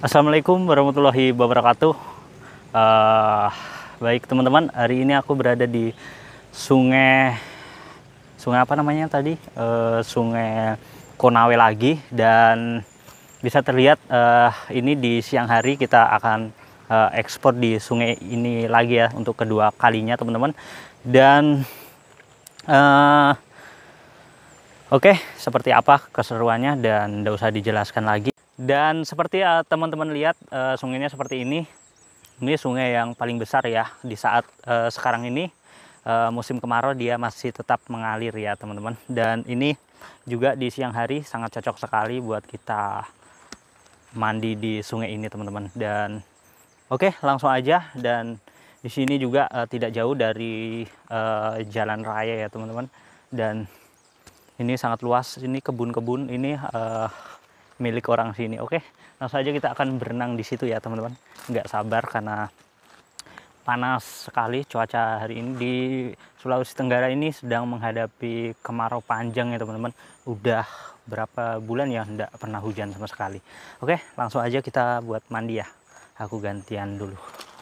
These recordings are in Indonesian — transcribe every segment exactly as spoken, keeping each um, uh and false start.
Assalamualaikum warahmatullahi wabarakatuh. Uh, baik teman-teman, hari ini aku berada di sungai sungai apa namanya tadi? Uh, sungai Konawe lagi, dan bisa terlihat uh, ini di siang hari kita akan uh, ekspor di sungai ini lagi ya untuk kedua kalinya teman-teman. Dan uh, oke, okay, seperti apa keseruannya dan tidak usah dijelaskan lagi. Dan seperti uh, teman-teman lihat, uh, sungainya seperti ini. Ini sungai yang paling besar ya di saat uh, sekarang ini uh, musim kemarau, dia masih tetap mengalir ya teman-teman. Dan ini juga di siang hari sangat cocok sekali buat kita mandi di sungai ini teman-teman. Dan oke, okay, langsung aja. Dan di sini juga uh, tidak jauh dari uh, jalan raya ya teman-teman. Dan ini sangat luas, ini kebun-kebun ini uh, milik orang sini. Oke, langsung aja kita akan berenang di situ ya teman-teman. Nggak sabar karena panas sekali cuaca hari ini. Di Sulawesi Tenggara ini sedang menghadapi kemarau panjang ya teman-teman. Udah berapa bulan ya nggak pernah hujan sama sekali. Oke, langsung aja kita buat mandi ya. Aku gantian dulu.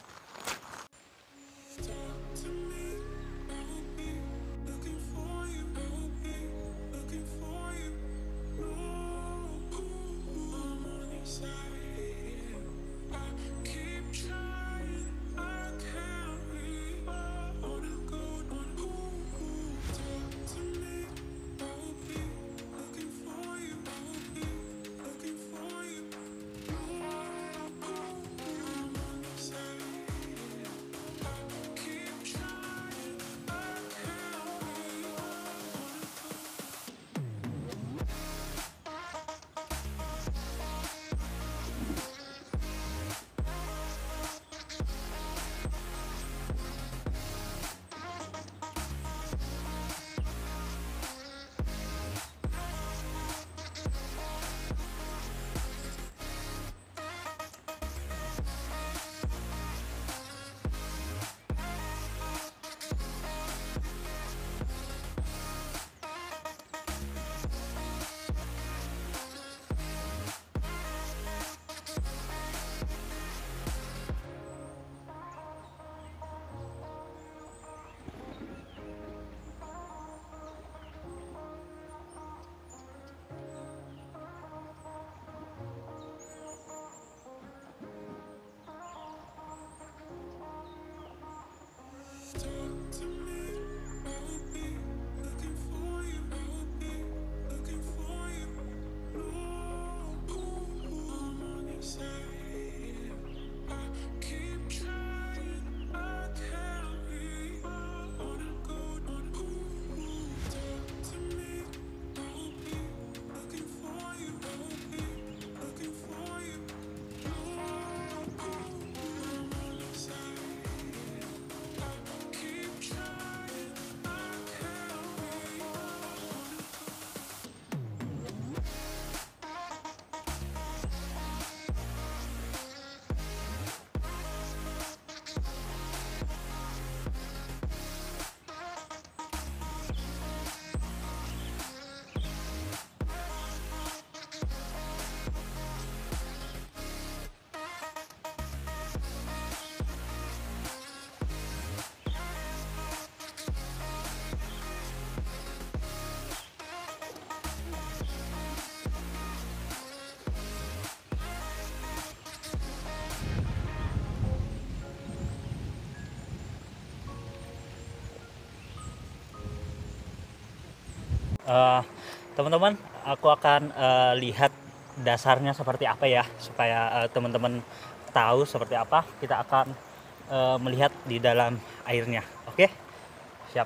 Uh, teman-teman, aku akan uh, lihat dasarnya seperti apa ya, supaya uh, teman-teman tahu seperti apa. Kita akan uh, melihat di dalam airnya. Oke, siap.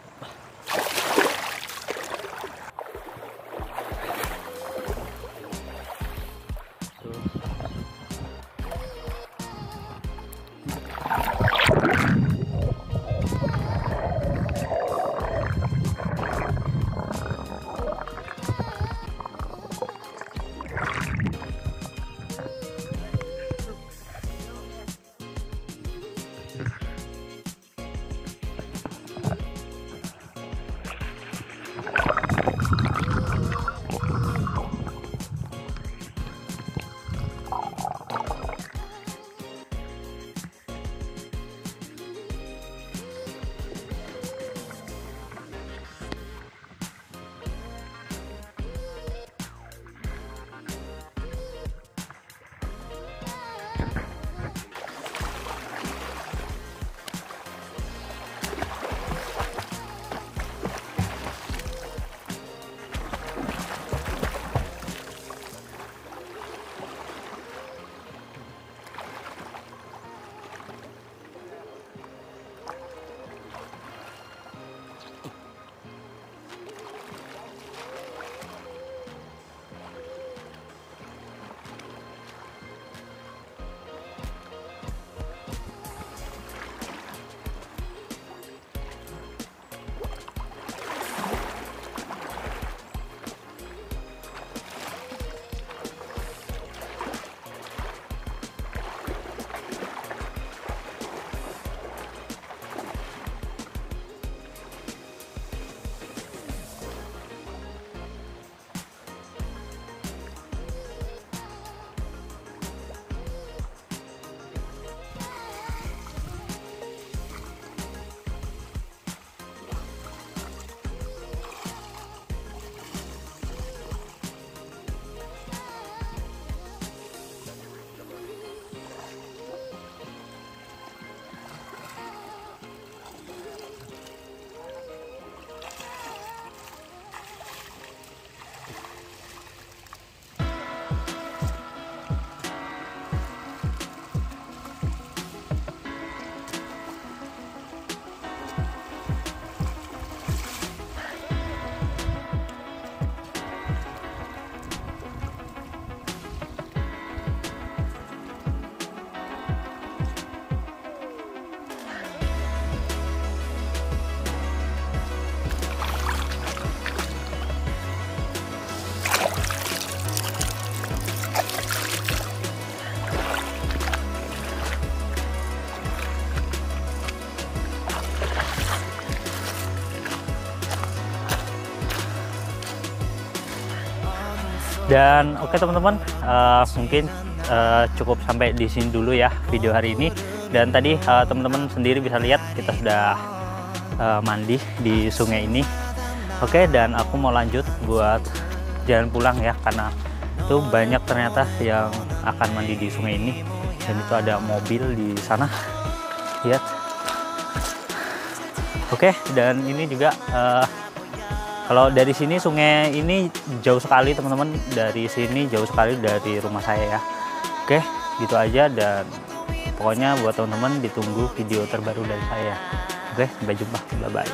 Dan oke okay, teman-teman, uh, mungkin uh, cukup sampai di sini dulu ya video hari ini. Dan tadi uh, teman-teman sendiri bisa lihat kita sudah uh, mandi di sungai ini. Oke, okay, dan aku mau lanjut buat jalan pulang ya, karena itu banyak ternyata yang akan mandi di sungai ini. Dan itu ada mobil di sana, lihat. Oke, okay, dan ini juga uh, kalau dari sini sungai ini jauh sekali teman-teman, dari sini jauh sekali dari rumah saya ya. Oke, gitu aja, dan pokoknya buat teman-teman ditunggu video terbaru dari saya. Oke, sampai jumpa, bye bye.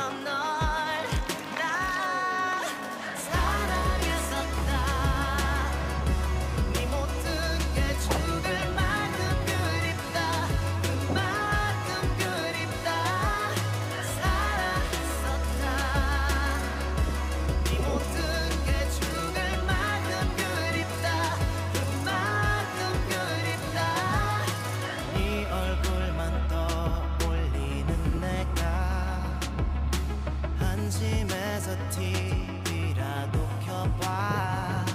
심해서 티비라도 켜봐.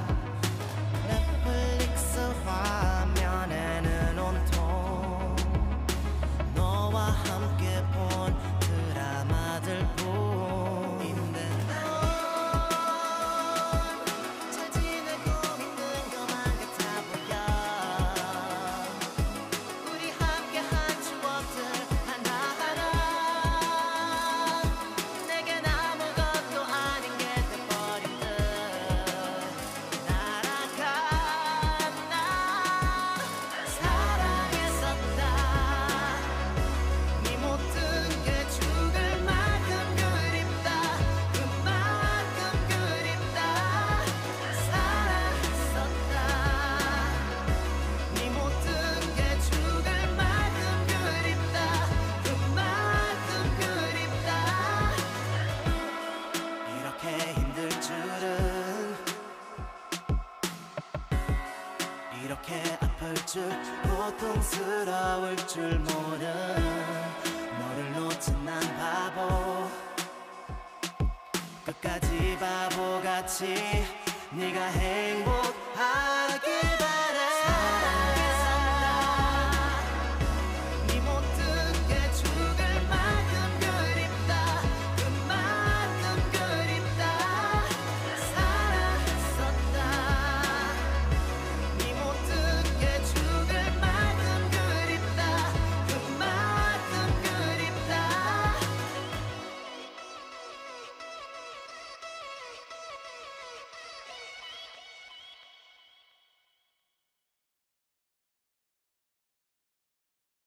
넷플릭스 화면에는 온통 너와 함께 본 드라마들 뿐인데 넌 잘 지내고 있는 것만 같아 보여. 우리 함께한 추억들 하나하나 내겐 아무것도 아닌 게 돼버린 듯. 날아간 나 사랑했었다. 네 모든 게 죽을 만큼 그립다. 그만큼 그립다. 사랑했었다. 네 모든 게 죽을 만큼 그립다. 그만큼 그립다. 이렇게 힘들 줄은, 이렇게 아플 줄, 고통스러울 줄 모른 너를 놓친 난 바보. 끝까지 바보같이 네가 행복